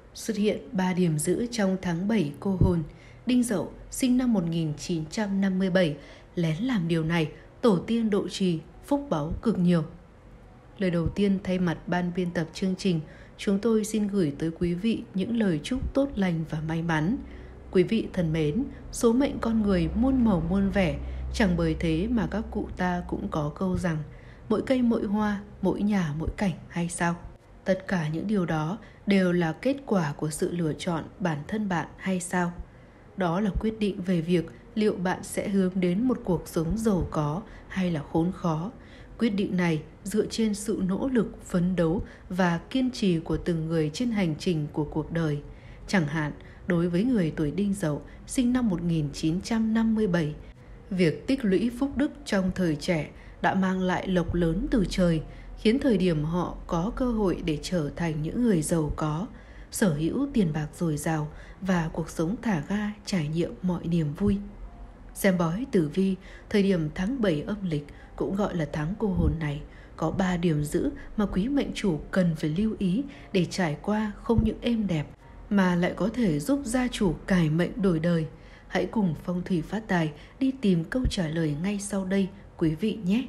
Xuất hiện 3 điểm giữ trong tháng 7 cô hồn. Đinh Dậu sinh năm 1957 lén làm điều này, tổ tiên độ trì, phúc báu cực nhiều. Lời đầu tiên thay mặt ban biên tập chương trình, chúng tôi xin gửi tới quý vị những lời chúc tốt lành và may mắn. Quý vị thân mến, số mệnh con người muôn màu muôn vẻ, chẳng bởi thế mà các cụ ta cũng có câu rằng mỗi cây mỗi hoa, mỗi nhà mỗi cảnh hay sao? Tất cả những điều đó đều là kết quả của sự lựa chọn bản thân bạn hay sao? Đó là quyết định về việc liệu bạn sẽ hướng đến một cuộc sống giàu có hay là khốn khó. Quyết định này dựa trên sự nỗ lực, phấn đấu và kiên trì của từng người trên hành trình của cuộc đời. Chẳng hạn, đối với người tuổi Đinh Dậu sinh năm 1957, việc tích lũy phúc đức trong thời trẻ đã mang lại lộc lớn từ trời, khiến thời điểm họ có cơ hội để trở thành những người giàu có, sở hữu tiền bạc dồi dào và cuộc sống thả ga trải nghiệm mọi niềm vui. Xem bói tử vi, thời điểm tháng 7 âm lịch cũng gọi là tháng cô hồn này, có 3 điểm giữ mà quý mệnh chủ cần phải lưu ý để trải qua không những êm đẹp mà lại có thể giúp gia chủ cải mệnh đổi đời. Hãy cùng Phong thủy phát tài đi tìm câu trả lời ngay sau đây quý vị nhé.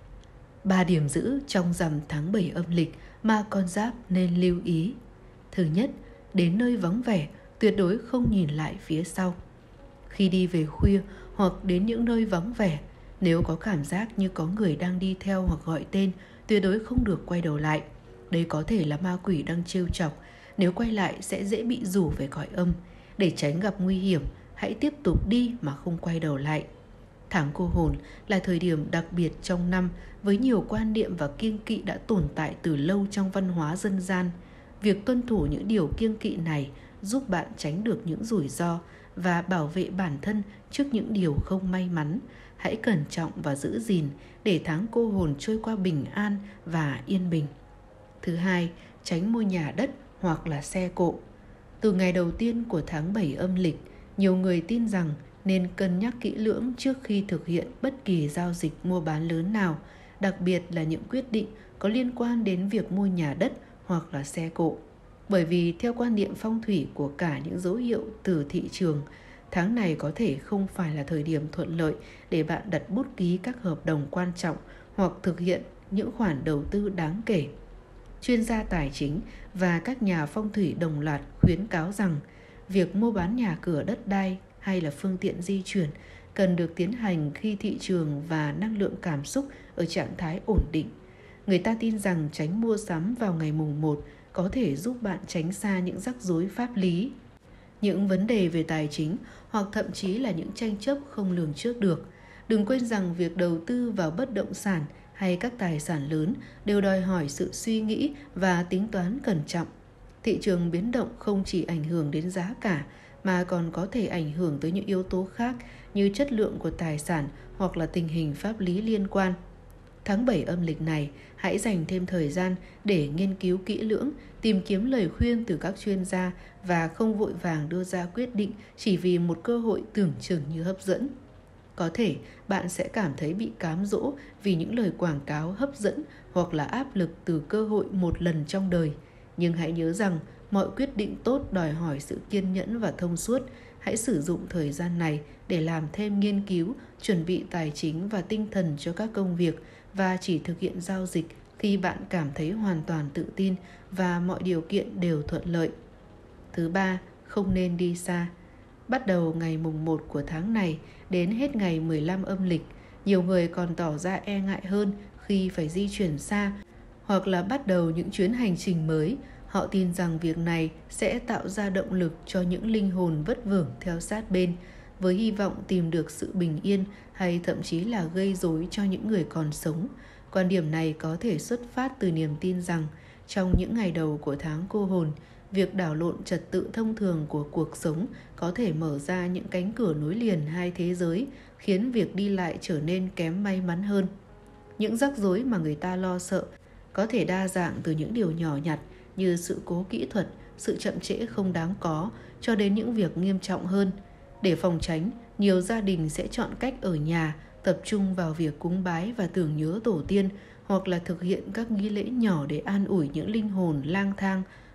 3 điểm giữ trong rằm tháng 7 âm lịch mà con giáp nên lưu ý. Thứ nhất, đến nơi vắng vẻ, tuyệt đối không nhìn lại phía sau. Khi đi về khuya hoặc đến những nơi vắng vẻ, nếu có cảm giác như có người đang đi theo hoặc gọi tên, tuyệt đối không được quay đầu lại. Đây có thể là ma quỷ đang trêu chọc, nếu quay lại sẽ dễ bị rủ về cõi âm. Để tránh gặp nguy hiểm, hãy tiếp tục đi mà không quay đầu lại. Tháng cô hồn là thời điểm đặc biệt trong năm với nhiều quan niệm và kiêng kỵ đã tồn tại từ lâu trong văn hóa dân gian. Việc tuân thủ những điều kiêng kỵ này giúp bạn tránh được những rủi ro và bảo vệ bản thân trước những điều không may mắn. Hãy cẩn trọng và giữ gìn để tháng cô hồn trôi qua bình an và yên bình. Thứ hai, tránh mua nhà đất hoặc là xe cộ. Từ ngày đầu tiên của tháng 7 âm lịch, nhiều người tin rằng nên cân nhắc kỹ lưỡng trước khi thực hiện bất kỳ giao dịch mua bán lớn nào, đặc biệt là những quyết định có liên quan đến việc mua nhà đất hoặc là xe cộ. Bởi vì theo quan niệm phong thủy của cả những dấu hiệu từ thị trường, tháng này có thể không phải là thời điểm thuận lợi để bạn đặt bút ký các hợp đồng quan trọng hoặc thực hiện những khoản đầu tư đáng kể. Chuyên gia tài chính và các nhà phong thủy đồng loạt khuyến cáo rằng việc mua bán nhà cửa, đất đai hay là phương tiện di chuyển cần được tiến hành khi thị trường và năng lượng cảm xúc ở trạng thái ổn định. Người ta tin rằng tránh mua sắm vào ngày mùng 1 có thể giúp bạn tránh xa những rắc rối pháp lý, những vấn đề về tài chính hoặc thậm chí là những tranh chấp không lường trước được. Đừng quên rằng việc đầu tư vào bất động sản hay các tài sản lớn đều đòi hỏi sự suy nghĩ và tính toán cẩn trọng. Thị trường biến động không chỉ ảnh hưởng đến giá cả mà còn có thể ảnh hưởng tới những yếu tố khác như chất lượng của tài sản hoặc là tình hình pháp lý liên quan. Tháng 7 âm lịch này, hãy dành thêm thời gian để nghiên cứu kỹ lưỡng, tìm kiếm lời khuyên từ các chuyên gia và không vội vàng đưa ra quyết định chỉ vì một cơ hội tưởng chừng như hấp dẫn. Có thể bạn sẽ cảm thấy bị cám dỗ vì những lời quảng cáo hấp dẫn hoặc là áp lực từ cơ hội một lần trong đời. Nhưng hãy nhớ rằng mọi quyết định tốt đòi hỏi sự kiên nhẫn và thông suốt. Hãy sử dụng thời gian này để làm thêm nghiên cứu, chuẩn bị tài chính và tinh thần cho các công việc và chỉ thực hiện giao dịch khi bạn cảm thấy hoàn toàn tự tin và mọi điều kiện đều thuận lợi. Thứ ba, không nên đi xa. Bắt đầu ngày mùng 1 của tháng này đến hết ngày 15 âm lịch, nhiều người còn tỏ ra e ngại hơn khi phải di chuyển xa hoặc là bắt đầu những chuyến hành trình mới. Họ tin rằng việc này sẽ tạo ra động lực cho những linh hồn vất vưởng theo sát bên, với hy vọng tìm được sự bình yên hay thậm chí là gây rối cho những người còn sống. Quan điểm này có thể xuất phát từ niềm tin rằng trong những ngày đầu của tháng cô hồn, việc đảo lộn trật tự thông thường của cuộc sống có thể mở ra những cánh cửa nối liền hai thế giới, khiến việc đi lại trở nên kém may mắn hơn. Những rắc rối mà người ta lo sợ có thể đa dạng từ những điều nhỏ nhặt như sự cố kỹ thuật, sự chậm trễ không đáng có, cho đến những việc nghiêm trọng hơn. Để phòng tránh, nhiều gia đình sẽ chọn cách ở nhà, tập trung vào việc cúng bái và tưởng nhớ tổ tiên, hoặc là thực hiện các nghi lễ nhỏ để an ủi những linh hồn lang thang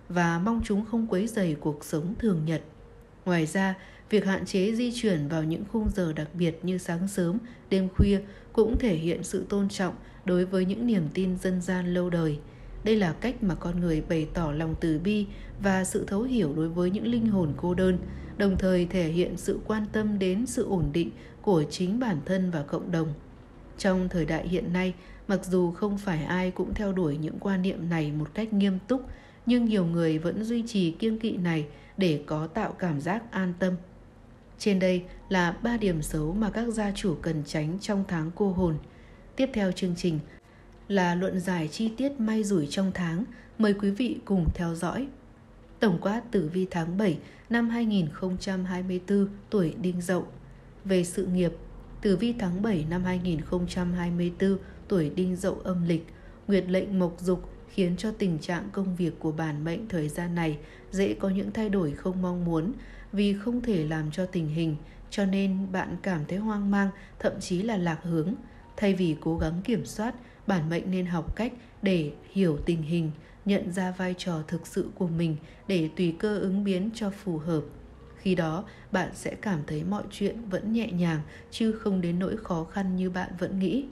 và mong chúng không quấy rầy cuộc sống thường nhật. Ngoài ra, việc hạn chế di chuyển vào những khung giờ đặc biệt như sáng sớm, đêm khuya cũng thể hiện sự tôn trọng đối với những niềm tin dân gian lâu đời. Đây là cách mà con người bày tỏ lòng từ bi và sự thấu hiểu đối với những linh hồn cô đơn, đồng thời thể hiện sự quan tâm đến sự ổn định của chính bản thân và cộng đồng. Trong thời đại hiện nay, mặc dù không phải ai cũng theo đuổi những quan niệm này một cách nghiêm túc, nhưng nhiều người vẫn duy trì kiêng kỵ này để có tạo cảm giác an tâm. Trên đây là 3 điểm xấu mà các gia chủ cần tránh trong tháng cô hồn. Tiếp theo chương trình là luận giải chi tiết may rủi trong tháng. Mời quý vị cùng theo dõi. Tổng quát tử vi tháng 7 năm 2024 tuổi Đinh Dậu. Về sự nghiệp, tử vi tháng 7 năm 2024 tuổi Đinh Dậu âm lịch, nguyệt lệnh mộc dục khiến cho tình trạng công việc của bản mệnh thời gian này dễ có những thay đổi không mong muốn. Vì không thể làm cho tình hình, cho nên bạn cảm thấy hoang mang, thậm chí là lạc hướng. Thay vì cố gắng kiểm soát, bản mệnh nên học cách để hiểu tình hình, nhận ra vai trò thực sự của mình để tùy cơ ứng biến cho phù hợp. Khi đó, bạn sẽ cảm thấy mọi chuyện vẫn nhẹ nhàng chứ không đến nỗi khó khăn như bạn vẫn nghĩ.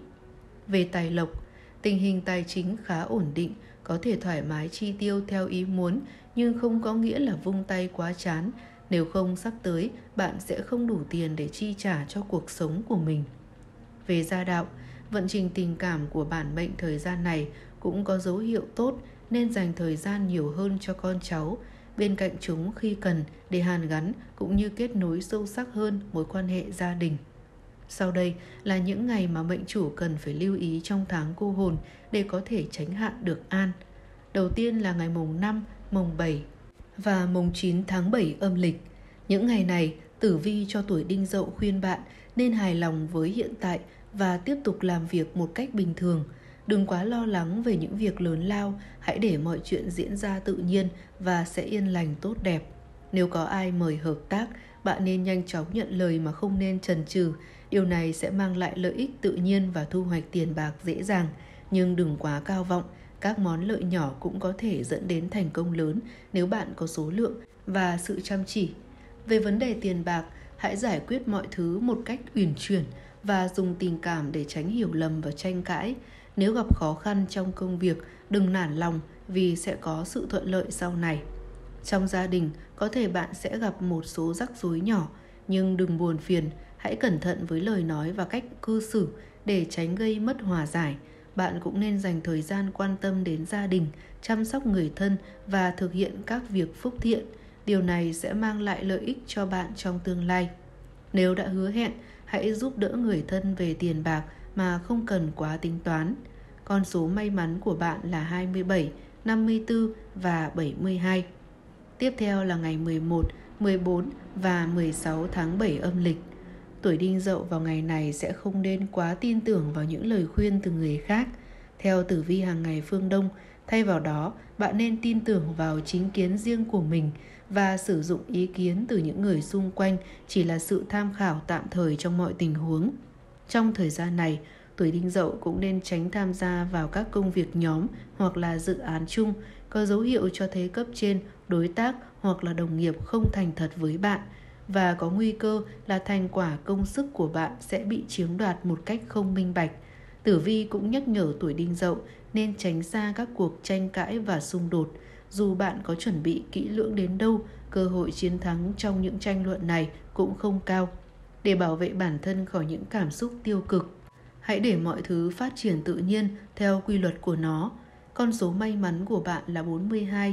Về tài lộc, tình hình tài chính khá ổn định, có thể thoải mái chi tiêu theo ý muốn, nhưng không có nghĩa là vung tay quá chán. Nếu không, sắp tới bạn sẽ không đủ tiền để chi trả cho cuộc sống của mình. Về gia đạo, vận trình tình cảm của bản mệnh thời gian này cũng có dấu hiệu tốt, nên dành thời gian nhiều hơn cho con cháu, bên cạnh chúng khi cần để hàn gắn cũng như kết nối sâu sắc hơn mối quan hệ gia đình. Sau đây là những ngày mà mệnh chủ cần phải lưu ý trong tháng cô hồn để có thể tránh hạn được an. Đầu tiên là ngày mùng 5, mùng 7 và mùng 9 tháng 7 âm lịch. Những ngày này, tử vi cho tuổi Đinh Dậu khuyên bạn nên hài lòng với hiện tại và tiếp tục làm việc một cách bình thường. Đừng quá lo lắng về những việc lớn lao, hãy để mọi chuyện diễn ra tự nhiên và sẽ yên lành tốt đẹp. Nếu có ai mời hợp tác, bạn nên nhanh chóng nhận lời mà không nên chần chừ. Điều này sẽ mang lại lợi ích tự nhiên và thu hoạch tiền bạc dễ dàng. Nhưng đừng quá cao vọng, các món lợi nhỏ cũng có thể dẫn đến thành công lớn nếu bạn có số lượng và sự chăm chỉ. Về vấn đề tiền bạc, hãy giải quyết mọi thứ một cách uyển chuyển và dùng tình cảm để tránh hiểu lầm và tranh cãi. Nếu gặp khó khăn trong công việc, đừng nản lòng vì sẽ có sự thuận lợi sau này. Trong gia đình, có thể bạn sẽ gặp một số rắc rối nhỏ, nhưng đừng buồn phiền, hãy cẩn thận với lời nói và cách cư xử để tránh gây mất hòa giải. Bạn cũng nên dành thời gian quan tâm đến gia đình, chăm sóc người thân và thực hiện các việc phúc thiện. Điều này sẽ mang lại lợi ích cho bạn trong tương lai. Nếu đã hứa hẹn, hãy giúp đỡ người thân về tiền bạc mà không cần quá tính toán. Con số may mắn của bạn là 27, 54 và 72. Tiếp theo là ngày 11, 14 và 16 tháng 7 âm lịch. Tuổi Đinh Dậu vào ngày này sẽ không nên quá tin tưởng vào những lời khuyên từ người khác. Theo tử vi hàng ngày phương Đông, thay vào đó, bạn nên tin tưởng vào chính kiến riêng của mình và sử dụng ý kiến từ những người xung quanh chỉ là sự tham khảo tạm thời trong mọi tình huống. Trong thời gian này, tuổi Đinh Dậu cũng nên tránh tham gia vào các công việc nhóm hoặc là dự án chung có dấu hiệu cho thấy cấp trên, đối tác hoặc là đồng nghiệp không thành thật với bạn và có nguy cơ là thành quả công sức của bạn sẽ bị chiếm đoạt một cách không minh bạch. Tử vi cũng nhắc nhở tuổi Đinh Dậu nên tránh xa các cuộc tranh cãi và xung đột. Dù bạn có chuẩn bị kỹ lưỡng đến đâu, cơ hội chiến thắng trong những tranh luận này cũng không cao. Để bảo vệ bản thân khỏi những cảm xúc tiêu cực, hãy để mọi thứ phát triển tự nhiên theo quy luật của nó. Con số may mắn của bạn là 42,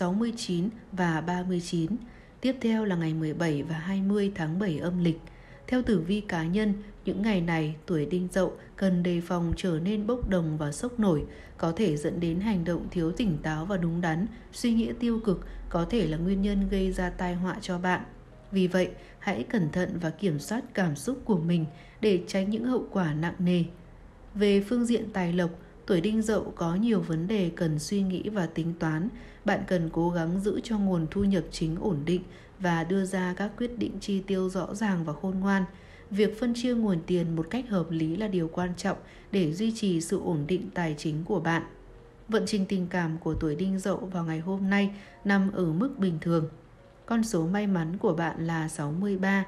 69 và 39. Tiếp theo là ngày 17 và 20 tháng 7 âm lịch. Theo tử vi cá nhân, những ngày này tuổi Đinh Dậu cần đề phòng trở nên bốc đồng và sốc nổi, có thể dẫn đến hành động thiếu tỉnh táo và đúng đắn. Suy nghĩ tiêu cực có thể là nguyên nhân gây ra tai họa cho bạn. Vì vậy, hãy cẩn thận và kiểm soát cảm xúc của mình để tránh những hậu quả nặng nề. Về phương diện tài lộc, tuổi Đinh Dậu có nhiều vấn đề cần suy nghĩ và tính toán. Bạn cần cố gắng giữ cho nguồn thu nhập chính ổn định và đưa ra các quyết định chi tiêu rõ ràng và khôn ngoan. Việc phân chia nguồn tiền một cách hợp lý là điều quan trọng để duy trì sự ổn định tài chính của bạn. Vận trình tình cảm của tuổi Đinh Dậu vào ngày hôm nay nằm ở mức bình thường. Con số may mắn của bạn là 63,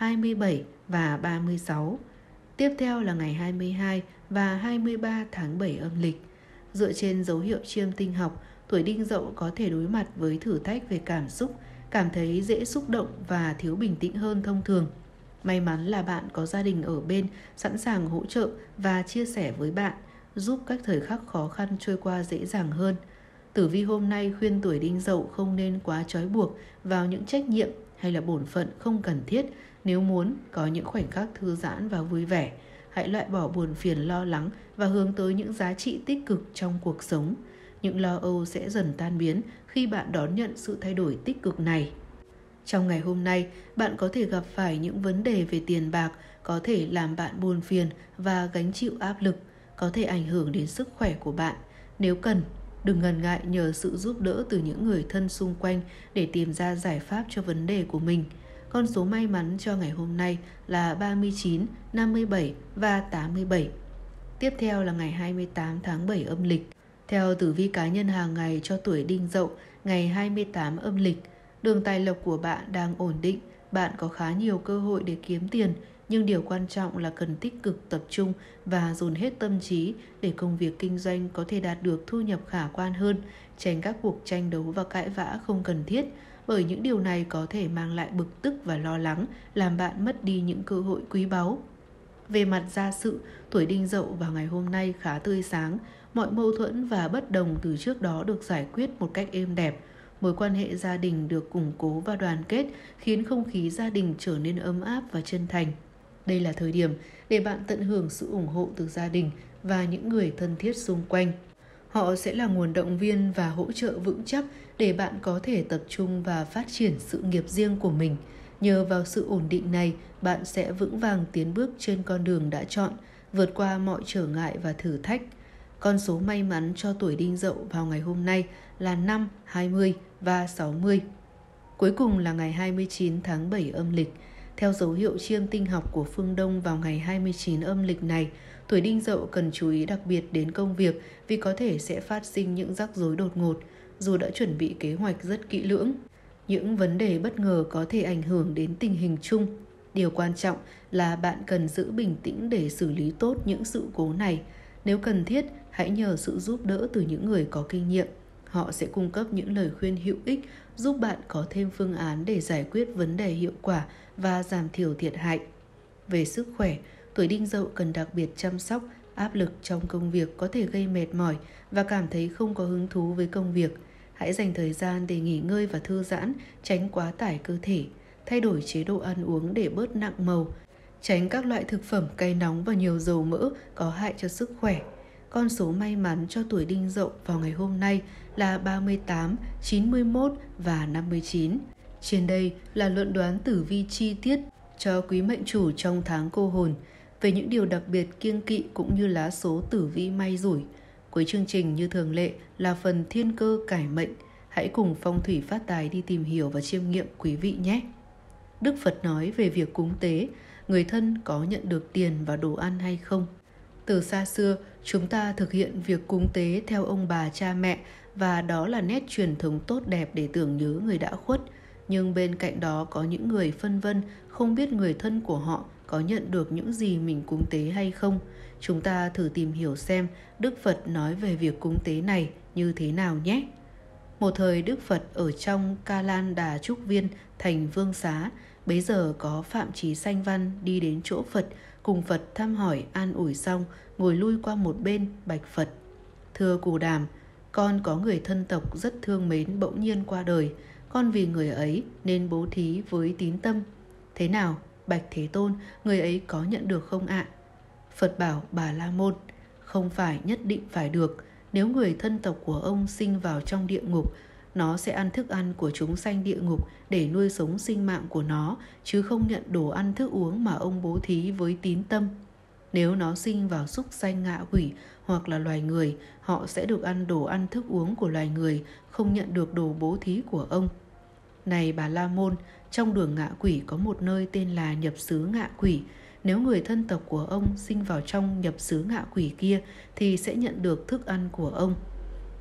27 và 36. Tiếp theo là ngày 22 và 23 tháng 7 âm lịch. Dựa trên dấu hiệu chiêm tinh học, tuổi Đinh Dậu có thể đối mặt với thử thách về cảm xúc, cảm thấy dễ xúc động và thiếu bình tĩnh hơn thông thường. May mắn là bạn có gia đình ở bên, sẵn sàng hỗ trợ và chia sẻ với bạn, giúp các thời khắc khó khăn trôi qua dễ dàng hơn. Tử vi hôm nay khuyên tuổi Đinh Dậu không nên quá trói buộc vào những trách nhiệm hay là bổn phận không cần thiết. Nếu muốn có những khoảnh khắc thư giãn và vui vẻ, hãy loại bỏ buồn phiền lo lắng và hướng tới những giá trị tích cực trong cuộc sống. Những lo âu sẽ dần tan biến khi bạn đón nhận sự thay đổi tích cực này. Trong ngày hôm nay, bạn có thể gặp phải những vấn đề về tiền bạc có thể làm bạn buồn phiền và gánh chịu áp lực, có thể ảnh hưởng đến sức khỏe của bạn. Nếu cần, đừng ngần ngại nhờ sự giúp đỡ từ những người thân xung quanh để tìm ra giải pháp cho vấn đề của mình. Con số may mắn cho ngày hôm nay là 39, 57 và 87. Tiếp theo là ngày 28 tháng 7 âm lịch. Theo tử vi cá nhân hàng ngày cho tuổi Đinh Dậu, ngày 28 âm lịch, đường tài lộc của bạn đang ổn định, bạn có khá nhiều cơ hội để kiếm tiền, nhưng điều quan trọng là cần tích cực tập trung và dồn hết tâm trí để công việc kinh doanh có thể đạt được thu nhập khả quan hơn, tránh các cuộc tranh đấu và cãi vã không cần thiết, bởi những điều này có thể mang lại bực tức và lo lắng, làm bạn mất đi những cơ hội quý báu. Về mặt gia sự, tuổi Đinh Dậu vào ngày hôm nay khá tươi sáng, mọi mâu thuẫn và bất đồng từ trước đó được giải quyết một cách êm đẹp. Mối quan hệ gia đình được củng cố và đoàn kết, khiến không khí gia đình trở nên ấm áp và chân thành. Đây là thời điểm để bạn tận hưởng sự ủng hộ từ gia đình và những người thân thiết xung quanh. Họ sẽ là nguồn động viên và hỗ trợ vững chắc để bạn có thể tập trung và phát triển sự nghiệp riêng của mình. Nhờ vào sự ổn định này, bạn sẽ vững vàng tiến bước trên con đường đã chọn, vượt qua mọi trở ngại và thử thách. Con số may mắn cho tuổi Đinh Dậu vào ngày hôm nay là 5, 20 và 60. Cuối cùng là ngày 29 tháng 7 âm lịch. Theo dấu hiệu chiêm tinh học của phương Đông vào ngày 29 âm lịch này, tuổi Đinh Dậu cần chú ý đặc biệt đến công việc vì có thể sẽ phát sinh những rắc rối đột ngột, dù đã chuẩn bị kế hoạch rất kỹ lưỡng. Những vấn đề bất ngờ có thể ảnh hưởng đến tình hình chung. Điều quan trọng là bạn cần giữ bình tĩnh để xử lý tốt những sự cố này. Nếu cần thiết, hãy nhờ sự giúp đỡ từ những người có kinh nghiệm. Họ sẽ cung cấp những lời khuyên hữu ích, giúp bạn có thêm phương án để giải quyết vấn đề hiệu quả và giảm thiểu thiệt hại. Về sức khỏe, tuổi Đinh Dậu cần đặc biệt chăm sóc. Áp lực trong công việc có thể gây mệt mỏi và cảm thấy không có hứng thú với công việc. Hãy dành thời gian để nghỉ ngơi và thư giãn, tránh quá tải cơ thể. Thay đổi chế độ ăn uống để bớt nặng màu. Tránh các loại thực phẩm cay nóng và nhiều dầu mỡ có hại cho sức khỏe. Con số may mắn cho tuổi Đinh Dậu vào ngày hôm nay là 38, 91 và 59. Trên đây là luận đoán tử vi chi tiết cho quý mệnh chủ trong tháng Cô Hồn, về những điều đặc biệt kiêng kỵ cũng như lá số tử vi may rủi. Cuối chương trình như thường lệ là phần thiên cơ cải mệnh. Hãy cùng phong thủy phát tài đi tìm hiểu và chiêm nghiệm quý vị nhé. Đức Phật nói về việc cúng tế, người thân có nhận được tiền và đồ ăn hay không? Từ xa xưa, chúng ta thực hiện việc cúng tế theo ông bà cha mẹ, và đó là nét truyền thống tốt đẹp để tưởng nhớ người đã khuất. Nhưng bên cạnh đó có những người phân vân, không biết người thân của họ có nhận được những gì mình cúng tế hay không. Chúng ta thử tìm hiểu xem Đức Phật nói về việc cúng tế này như thế nào nhé. Một thời Đức Phật ở trong Ca Lan Đà Trúc Viên, thành Vương Xá. Bấy giờ có Phạm Chí Sanh Văn đi đến chỗ Phật, cùng Phật thăm hỏi an ủi xong, ngồi lui qua một bên bạch Phật: Thưa Cù Đàm, con có người thân tộc rất thương mến bỗng nhiên qua đời. Con vì người ấy nên bố thí với tín tâm. Thế nào, bạch Thế Tôn, người ấy có nhận được không ạ? Phật bảo Bà La Môn: Không phải nhất định phải được. Nếu người thân tộc của ông sinh vào trong địa ngục, nó sẽ ăn thức ăn của chúng sanh địa ngục để nuôi sống sinh mạng của nó, chứ không nhận đồ ăn thức uống mà ông bố thí với tín tâm. Nếu nó sinh vào súc sanh ngạ quỷ hoặc là loài người, họ sẽ được ăn đồ ăn thức uống của loài người, không nhận được đồ bố thí của ông. Này Bà La Môn, trong đường ngạ quỷ có một nơi tên là nhập xứ ngạ quỷ. Nếu người thân tộc của ông sinh vào trong nhập xứ ngạ quỷ kia thì sẽ nhận được thức ăn của ông.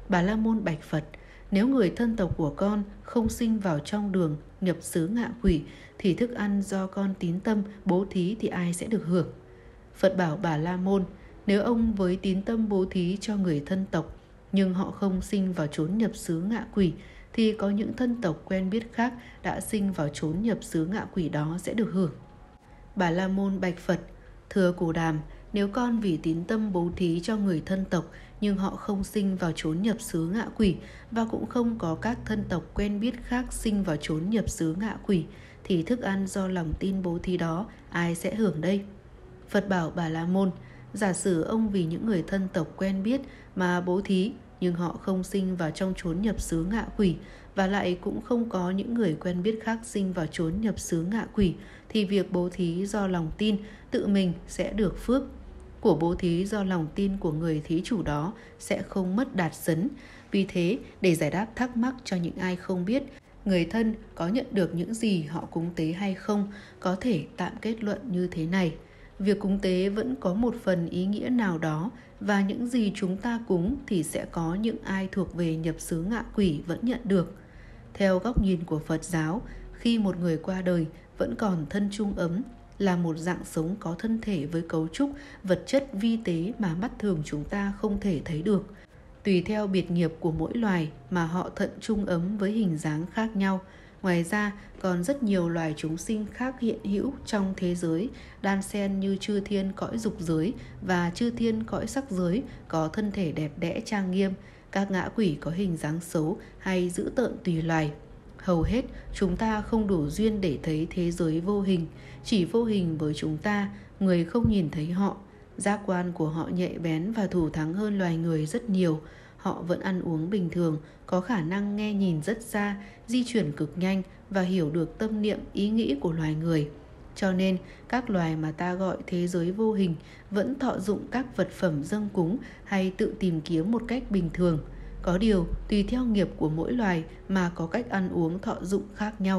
Bà La Môn bạch Phật: nếu người thân tộc của con không sinh vào trong đường nhập xứ ngạ quỷ thì thức ăn do con tín tâm bố thí thì ai sẽ được hưởng? Phật bảo Bà La Môn: nếu ông với tín tâm bố thí cho người thân tộc nhưng họ không sinh vào chốn nhập xứ ngạ quỷ thì có những thân tộc quen biết khác đã sinh vào chốn nhập xứ ngạ quỷ đó sẽ được hưởng. Bà La Môn bạch Phật: thưa Cù Đàm, nếu con vì tín tâm bố thí cho người thân tộc nhưng họ không sinh vào chốn nhập xứ ngạ quỷ và cũng không có các thân tộc quen biết khác sinh vào chốn nhập xứ ngạ quỷ thì thức ăn do lòng tin bố thí đó ai sẽ hưởng đây? Phật bảo Bà La Môn: giả sử ông vì những người thân tộc quen biết mà bố thí nhưng họ không sinh vào trong chốn nhập xứ ngạ quỷ và lại cũng không có những người quen biết khác sinh vào chốn nhập xứ ngạ quỷ thì việc bố thí do lòng tin tự mình sẽ được phước. Của bố thí do lòng tin của người thí chủ đó sẽ không mất đạt sấn. Vì thế, để giải đáp thắc mắc cho những ai không biết người thân có nhận được những gì họ cúng tế hay không, có thể tạm kết luận như thế này. Việc cúng tế vẫn có một phần ý nghĩa nào đó, và những gì chúng ta cúng thì sẽ có những ai thuộc về nhập xứ ngạ quỷ vẫn nhận được. Theo góc nhìn của Phật giáo, khi một người qua đời vẫn còn thân chung ấm, là một dạng sống có thân thể với cấu trúc vật chất vi tế mà mắt thường chúng ta không thể thấy được. Tùy theo biệt nghiệp của mỗi loài mà họ thận chung ấm với hình dáng khác nhau. Ngoài ra, còn rất nhiều loài chúng sinh khác hiện hữu trong thế giới, đan xen như chư thiên cõi dục giới và chư thiên cõi sắc giới có thân thể đẹp đẽ trang nghiêm. Các ngã quỷ có hình dáng xấu hay dữ tợn tùy loài. Hầu hết chúng ta không đủ duyên để thấy thế giới vô hình, chỉ vô hình với chúng ta, người không nhìn thấy họ. Giác quan của họ nhạy bén và thủ thắng hơn loài người rất nhiều. Họ vẫn ăn uống bình thường, có khả năng nghe nhìn rất xa, di chuyển cực nhanh và hiểu được tâm niệm ý nghĩ của loài người. Cho nên, các loài mà ta gọi thế giới vô hình vẫn thọ dụng các vật phẩm dâng cúng hay tự tìm kiếm một cách bình thường. Có điều, tùy theo nghiệp của mỗi loài mà có cách ăn uống thọ dụng khác nhau.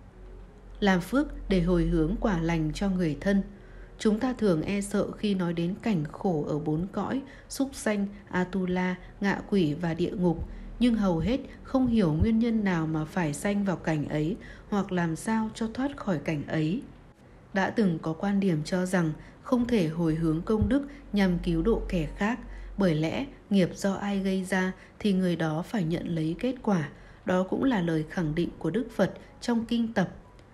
Làm phước để hồi hướng quả lành cho người thân. Chúng ta thường e sợ khi nói đến cảnh khổ ở 4 cõi, súc sanh, Atula, ngạ quỷ và địa ngục, nhưng hầu hết không hiểu nguyên nhân nào mà phải sanh vào cảnh ấy hoặc làm sao cho thoát khỏi cảnh ấy. Đã từng có quan điểm cho rằng không thể hồi hướng công đức nhằm cứu độ kẻ khác, bởi lẽ nghiệp do ai gây ra thì người đó phải nhận lấy kết quả. Đó cũng là lời khẳng định của Đức Phật trong kinh tập: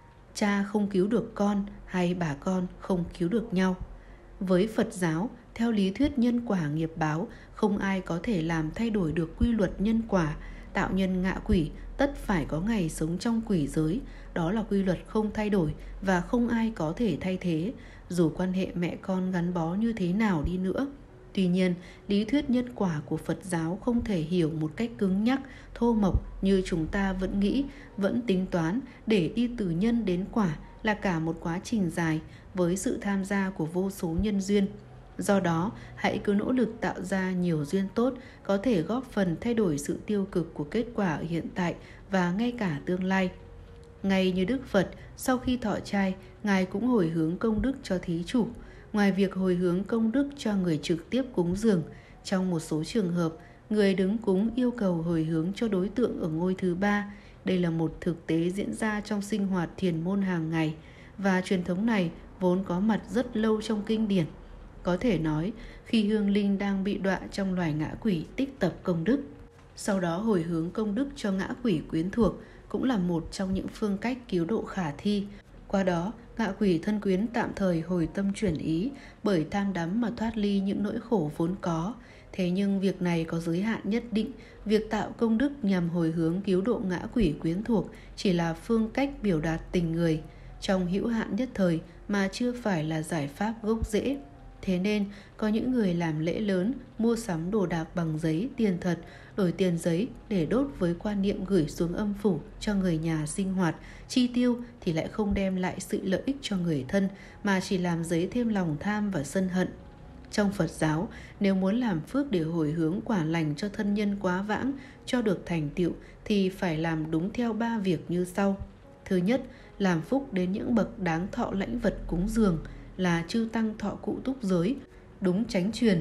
cha không cứu được con hay bà con không cứu được nhau. Với Phật giáo, theo lý thuyết nhân quả nghiệp báo, không ai có thể làm thay đổi được quy luật nhân quả. Tạo nhân ngạ quỷ tất phải có ngày sống trong quỷ giới. Đó là quy luật không thay đổi và không ai có thể thay thế, dù quan hệ mẹ con gắn bó như thế nào đi nữa. Tuy nhiên, lý thuyết nhân quả của Phật giáo không thể hiểu một cách cứng nhắc, thô mộc như chúng ta vẫn nghĩ, vẫn tính toán để đi từ nhân đến quả là cả một quá trình dài với sự tham gia của vô số nhân duyên. Do đó, hãy cứ nỗ lực tạo ra nhiều duyên tốt có thể góp phần thay đổi sự tiêu cực của kết quả ở hiện tại và ngay cả tương lai. Ngay như Đức Phật, sau khi thọ trai, Ngài cũng hồi hướng công đức cho thí chủ. Ngoài việc hồi hướng công đức cho người trực tiếp cúng dường, trong một số trường hợp, người đứng cúng yêu cầu hồi hướng cho đối tượng ở ngôi thứ ba. Đây là một thực tế diễn ra trong sinh hoạt thiền môn hàng ngày, và truyền thống này vốn có mặt rất lâu trong kinh điển. Có thể nói, khi hương linh đang bị đọa trong loài ngã quỷ tích tập công đức, sau đó hồi hướng công đức cho ngã quỷ quyến thuộc cũng là một trong những phương cách cứu độ khả thi. Qua đó, ngạ quỷ thân quyến tạm thời hồi tâm chuyển ý bởi tham đắm mà thoát ly những nỗi khổ vốn có. Thế nhưng việc này có giới hạn nhất định. Việc tạo công đức nhằm hồi hướng cứu độ ngã quỷ quyến thuộc chỉ là phương cách biểu đạt tình người trong hữu hạn nhất thời mà chưa phải là giải pháp gốc rễ. Thế nên, có những người làm lễ lớn, mua sắm đồ đạc bằng giấy, tiền thật, đổi tiền giấy để đốt với quan niệm gửi xuống âm phủ cho người nhà sinh hoạt, chi tiêu thì lại không đem lại sự lợi ích cho người thân mà chỉ làm dấy thêm lòng tham và sân hận. Trong Phật giáo, nếu muốn làm phước để hồi hướng quả lành cho thân nhân quá vãng cho được thành tựu thì phải làm đúng theo 3 việc như sau. Thứ nhất, làm phúc đến những bậc đáng thọ lãnh vật cúng dường là chư tăng thọ cụ túc giới, đúng chánh truyền,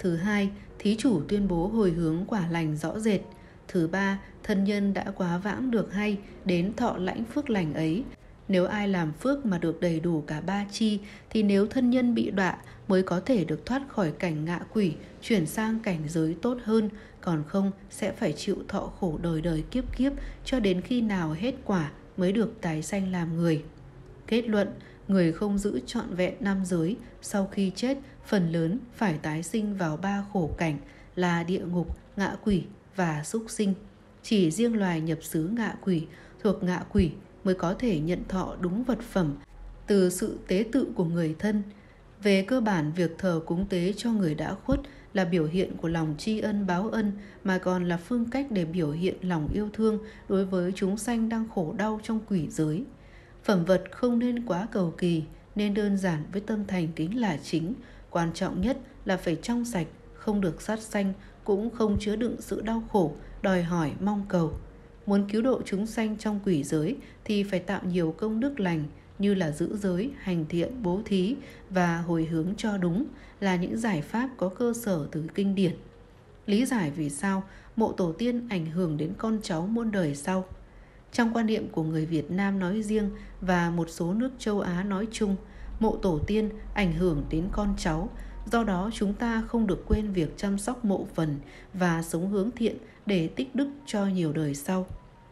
Thứ hai, thí chủ tuyên bố hồi hướng quả lành rõ rệt. Thứ ba, thân nhân đã quá vãng được hay đến thọ lãnh phước lành ấy. Nếu ai làm phước mà được đầy đủ cả ba chi thì nếu thân nhân bị đọa mới có thể được thoát khỏi cảnh ngạ quỷ, chuyển sang cảnh giới tốt hơn, còn không sẽ phải chịu thọ khổ đời đời kiếp kiếp cho đến khi nào hết quả mới được tái sanh làm người. Kết luận, người không giữ trọn vẹn năm giới, sau khi chết phần lớn phải tái sinh vào ba khổ cảnh là địa ngục, ngạ quỷ và súc sinh. Chỉ riêng loài nhập xứ ngạ quỷ thuộc ngạ quỷ mới có thể nhận thọ đúng vật phẩm từ sự tế tự của người thân. Về cơ bản, việc thờ cúng tế cho người đã khuất là biểu hiện của lòng tri ân báo ân, mà còn là phương cách để biểu hiện lòng yêu thương đối với chúng sanh đang khổ đau trong quỷ giới. Phẩm vật không nên quá cầu kỳ, nên đơn giản với tâm thành kính là chính. Quan trọng nhất là phải trong sạch, không được sát sanh, cũng không chứa đựng sự đau khổ, đòi hỏi mong cầu. Muốn cứu độ chúng sanh trong quỷ giới thì phải tạo nhiều công đức lành như là giữ giới, hành thiện, bố thí và hồi hướng cho đúng, là những giải pháp có cơ sở từ kinh điển. Lý giải vì sao mộ tổ tiên ảnh hưởng đến con cháu muôn đời sau. Trong quan niệm của người Việt Nam nói riêng và một số nước châu Á nói chung, mộ tổ tiên ảnh hưởng đến con cháu. Do đó chúng ta không được quên việc chăm sóc mộ phần và sống hướng thiện để tích đức cho nhiều đời sau.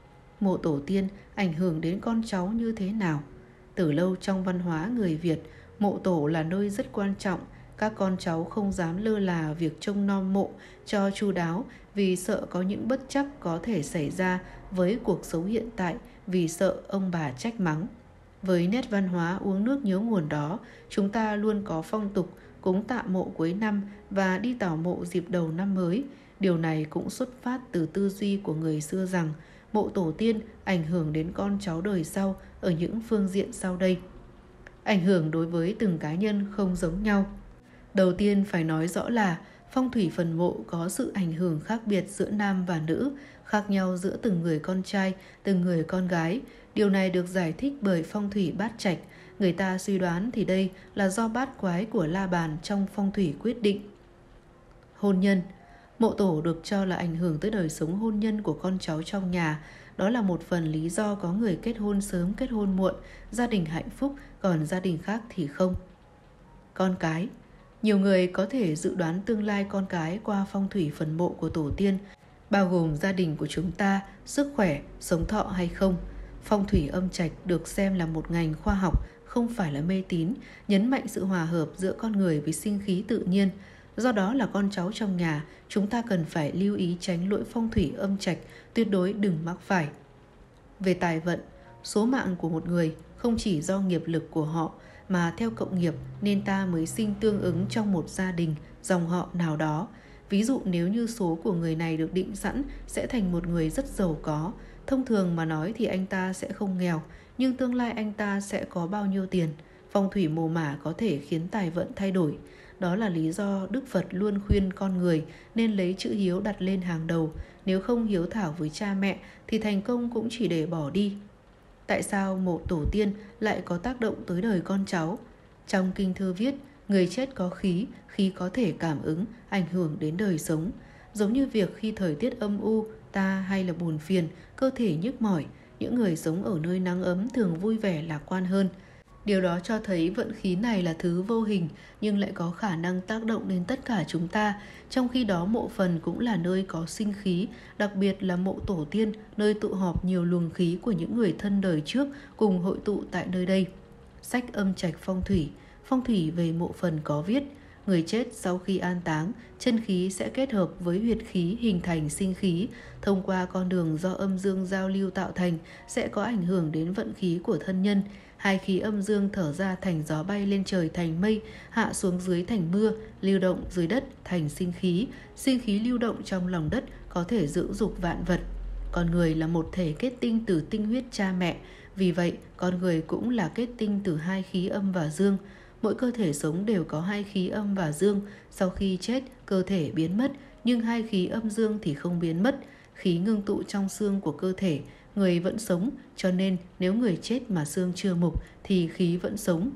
Mộ tổ tiên ảnh hưởng đến con cháu như thế nào? Từ lâu trong văn hóa người Việt, mộ tổ là nơi rất quan trọng. Các con cháu không dám lơ là việc trông nom mộ cho chu đáo vì sợ có những bất trắc có thể xảy ra với cuộc sống hiện tại, vì sợ ông bà trách mắng. Với nét văn hóa uống nước nhớ nguồn đó, chúng ta luôn có phong tục cúng tạ mộ cuối năm và đi tảo mộ dịp đầu năm mới. Điều này cũng xuất phát từ tư duy của người xưa rằng mộ tổ tiên ảnh hưởng đến con cháu đời sau ở những phương diện sau đây. Ảnh hưởng đối với từng cá nhân không giống nhau. Đầu tiên phải nói rõ là phong thủy phần mộ có sự ảnh hưởng khác biệt giữa nam và nữ, khác nhau giữa từng người con trai, từng người con gái. Điều này được giải thích bởi phong thủy bát trạch. Người ta suy đoán thì đây là do bát quái của La Bàn trong phong thủy quyết định. Hôn nhân. Mộ tổ được cho là ảnh hưởng tới đời sống hôn nhân của con cháu trong nhà. Đó là một phần lý do có người kết hôn sớm, kết hôn muộn, gia đình hạnh phúc, còn gia đình khác thì không. Con cái. Nhiều người có thể dự đoán tương lai con cái qua phong thủy phần mộ của tổ tiên, bao gồm gia đình của chúng ta, sức khỏe, sống thọ hay không. Phong thủy âm trạch được xem là một ngành khoa học, không phải là mê tín, nhấn mạnh sự hòa hợp giữa con người với sinh khí tự nhiên. Do đó là con cháu trong nhà, chúng ta cần phải lưu ý tránh lỗi phong thủy âm trạch, tuyệt đối đừng mắc phải. Về tài vận, số mạng của một người không chỉ do nghiệp lực của họ mà theo cộng nghiệp nên ta mới sinh tương ứng trong một gia đình, dòng họ nào đó. Ví dụ nếu như số của người này được định sẵn sẽ thành một người rất giàu có. Thông thường mà nói thì anh ta sẽ không nghèo, nhưng tương lai anh ta sẽ có bao nhiêu tiền. Phong thủy mồ mả có thể khiến tài vận thay đổi. Đó là lý do Đức Phật luôn khuyên con người nên lấy chữ hiếu đặt lên hàng đầu. Nếu không hiếu thảo với cha mẹ thì thành công cũng chỉ để bỏ đi. Tại sao mộ tổ tiên lại có tác động tới đời con cháu? Trong kinh thư viết, người chết có khí, khí có thể cảm ứng, ảnh hưởng đến đời sống. Giống như việc khi thời tiết âm u, ta hay là buồn phiền, cơ thể nhức mỏi, những người sống ở nơi nắng ấm thường vui vẻ lạc quan hơn. Điều đó cho thấy vận khí này là thứ vô hình nhưng lại có khả năng tác động đến tất cả chúng ta. Trong khi đó mộ phần cũng là nơi có sinh khí, đặc biệt là mộ tổ tiên, nơi tụ họp nhiều luồng khí của những người thân đời trước cùng hội tụ tại nơi đây. Sách âm trạch phong thủy về mộ phần có viết, người chết sau khi an táng, chân khí sẽ kết hợp với huyệt khí hình thành sinh khí. Thông qua con đường do âm dương giao lưu tạo thành sẽ có ảnh hưởng đến vận khí của thân nhân. Hai khí âm dương thở ra thành gió bay lên trời thành mây, hạ xuống dưới thành mưa, lưu động dưới đất thành sinh khí lưu động trong lòng đất có thể dưỡng dục vạn vật. Con người là một thể kết tinh từ tinh huyết cha mẹ, vì vậy con người cũng là kết tinh từ hai khí âm và dương. Mỗi cơ thể sống đều có hai khí âm và dương, sau khi chết cơ thể biến mất, nhưng hai khí âm dương thì không biến mất. Khí ngưng tụ trong xương của cơ thể, người vẫn sống, cho nên nếu người chết mà xương chưa mục thì khí vẫn sống.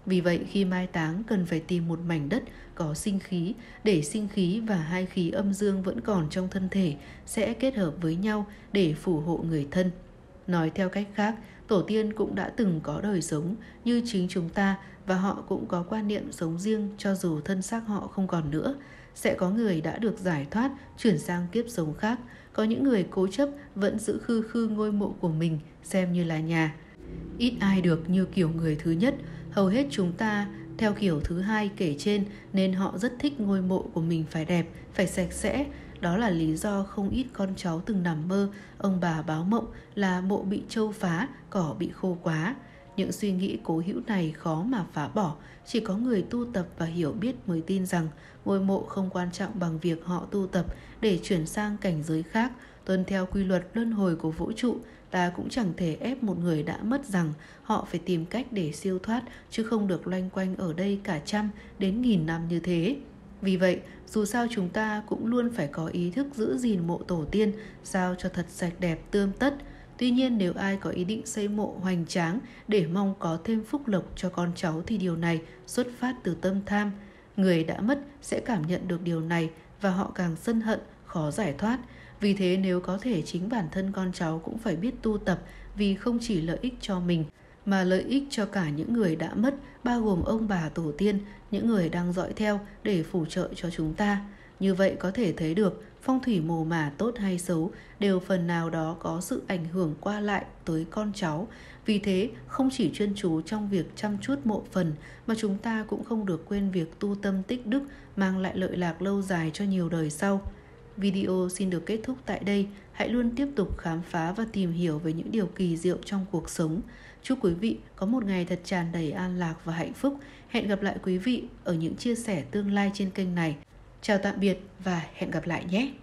Vì vậy khi mai táng cần phải tìm một mảnh đất có sinh khí, để sinh khí và hai khí âm dương vẫn còn trong thân thể sẽ kết hợp với nhau để phù hộ người thân. Nói theo cách khác, tổ tiên cũng đã từng có đời sống như chính chúng ta và họ cũng có quan niệm sống riêng cho dù thân xác họ không còn nữa. Sẽ có người đã được giải thoát, chuyển sang kiếp sống khác. Có những người cố chấp vẫn giữ khư khư ngôi mộ của mình xem như là nhà. Ít ai được như kiểu người thứ nhất, hầu hết chúng ta theo kiểu thứ hai kể trên nên họ rất thích ngôi mộ của mình phải đẹp, phải sạch sẽ. Đó là lý do không ít con cháu từng nằm mơ ông bà báo mộng là mộ bị trâu phá, cỏ bị khô quá. Những suy nghĩ cố hữu này khó mà phá bỏ, chỉ có người tu tập và hiểu biết mới tin rằng ngôi mộ không quan trọng bằng việc họ tu tập để chuyển sang cảnh giới khác, tuân theo quy luật luân hồi của vũ trụ. Ta cũng chẳng thể ép một người đã mất rằng họ phải tìm cách để siêu thoát, chứ không được loanh quanh ở đây cả 100 đến 1000 năm như thế. Vì vậy, dù sao chúng ta cũng luôn phải có ý thức giữ gìn mộ tổ tiên sao cho thật sạch đẹp tươm tất. Tuy nhiên nếu ai có ý định xây mộ hoành tráng để mong có thêm phúc lộc cho con cháu thì điều này xuất phát từ tâm tham. Người đã mất sẽ cảm nhận được điều này và họ càng sân hận, khó giải thoát. Vì thế nếu có thể chính bản thân con cháu cũng phải biết tu tập, vì không chỉ lợi ích cho mình mà lợi ích cho cả những người đã mất, bao gồm ông bà tổ tiên, những người đang dõi theo để phù trợ cho chúng ta. Như vậy có thể thấy được phong thủy mồ mả tốt hay xấu đều phần nào đó có sự ảnh hưởng qua lại tới con cháu. Vì thế không chỉ chuyên chú trong việc chăm chút mộ phần mà chúng ta cũng không được quên việc tu tâm tích đức mang lại lợi lạc lâu dài cho nhiều đời sau. Video xin được kết thúc tại đây. Hãy luôn tiếp tục khám phá và tìm hiểu về những điều kỳ diệu trong cuộc sống. Chúc quý vị có một ngày thật tràn đầy an lạc và hạnh phúc. Hẹn gặp lại quý vị ở những chia sẻ tương lai trên kênh này. Chào tạm biệt và hẹn gặp lại nhé!